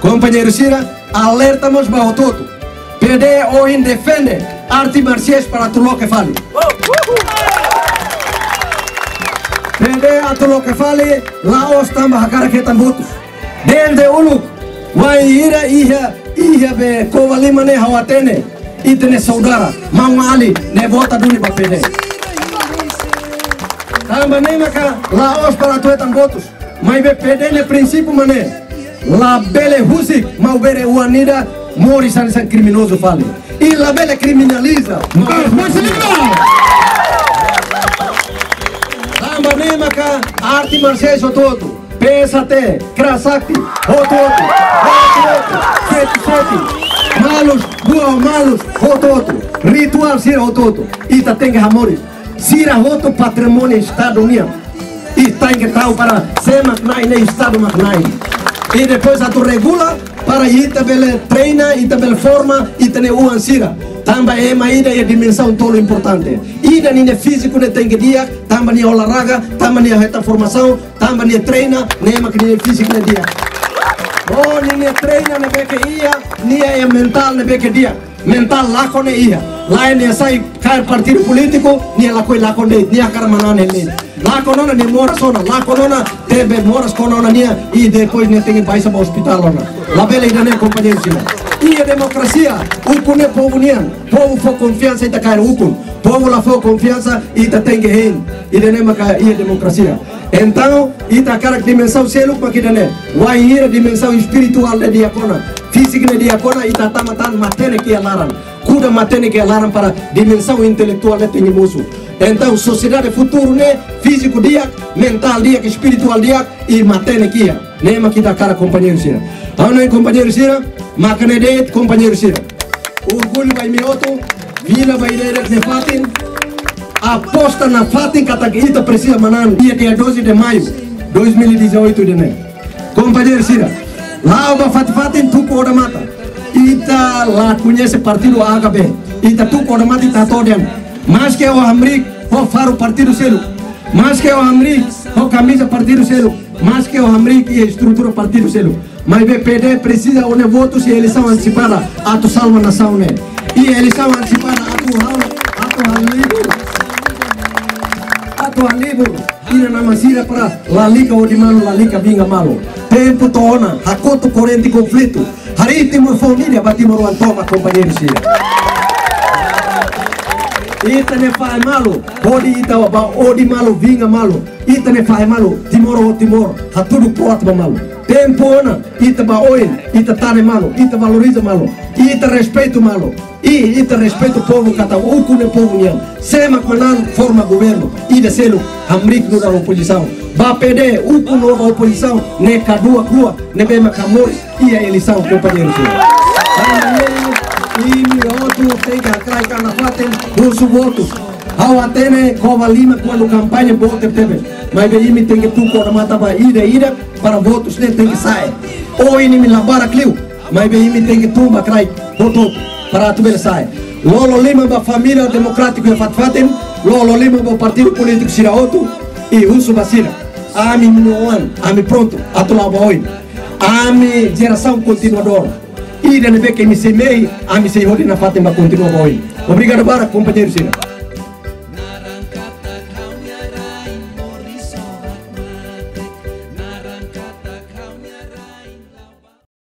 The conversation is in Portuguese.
Companheiro Cira, alertamos para todo. PD hoje defende artes marciais para tudo que fale. PD a tudo que fale, lá os também a cara que estão votos. Desde o vai ia be covalima ne hawatene, itene saudara, mamali ne vota duni para PD. Também nem maca lá os para tu estão votos, mas be PD ne princípio mané. La belle Husik, ma bere uanida, mori san criminoso fale. E la belle criminaliza. Tamba nemaka, arte marciais o todo. PSAT, Krasakti, o todo. Sete. Malos, malos, o todo. Ritual sira o todo. Ita tem amores. Sira outro patrimônio Estado União. E está em que tal para ser magnai nem Estado magnai. E depois a tu regula para ita bele treina, ita bele forma, ita ne uansira. Também é uma ideia dimensão tolo importante. Ida nem físico ne tem que dia, também ne olaraga, também ne reta formação, também ne treina, ne ma que ne físico ne dia. Oh, ne treina ne beke ia, ne é mental ne beke dia. Mental lá com ne ia. Lá ne sai cair partido político, ne lá coi lá com ne, ne a carmana ne. Lá conona ne mora sona, lá conona tebe moras conona nia e depois ne tem paisa para hospital ona. Lá bela ida ne companheiro sila. E a democracia, o ne povo nia, povo for confiança ita cair ukun, povo lá for confiança ita tem que hein, ida ne maca e a democracia. Então ita cara dimensão selo para que ne, vai ir a dimensão espiritual de diacona, física de diacona ita tamatan matene que alaran, kuda matene que alaran para dimensão intelectual de tenimoso. Então, sociedade futuro, né? Físico dia, mental dia, espiritual dia e matéria aqui. Nem aqui da cara, companheiro Cira. Não é companheiro Cira, macanedete, companheiro Cira. Orgulho vai me outro, vila vai direto de Fatin, aposta na Fatin, Cataguita precisa manan, dia 12 de maio, 2018 de né. Companheiro Cira, lá o Fatin, tuco ora mata. Ita lá conhece partido AHB, ita tuco ora mata, ita todo. Mas que o Amrik, o faro partido selo. Mas que o Amrik, o camisa partido selo. Mas que o Amrik e a estrutura partido selo. Mas o BPD precisa de votos e eleição antecipada a tu salva nação, né? E eleição antecipada a tu livro. E na masira para la liga o de malo, la liga vinga malo. Tempo toona, hakoto corrente conflito. Haritimo família, batimos o antoma, companheiro Cira. Ita ne faz malo, odi ita odi malo, vinga malo. Ita ne faz malo, timor, ha tudo porta malo. Tempo ona, ita ba oil, ita tane malo, ita valoriza malo, ita respeito malo. E ita respeito o povo cata, o cune povo niam. Sema quando forma governo, ida selo, Amrik no da oposição. Ba PD, o cune nova oposição, ne cadua crua, ne bema camores, e a eleição, companheiro. E outro tem que atrair na Fatin os votos. Ao atene Cova Lima quando campanha voto teve. Mas bem me tem que tu quando matava ida para votos né tem que sair. Ou me labara clio. Mas bem me tem que tumba atrair voto para tu ver sair. Lolo Lima ba família democrática de Fatin, Lolo Lima ba partido político Siraoto e Russo Basira. Ami minuan, ami pronto, atulava hoje. Ami geração continuadora. E da neve que me semei, a me sei na Fatin vai continuar hoje. Obrigado para companheiro Cira.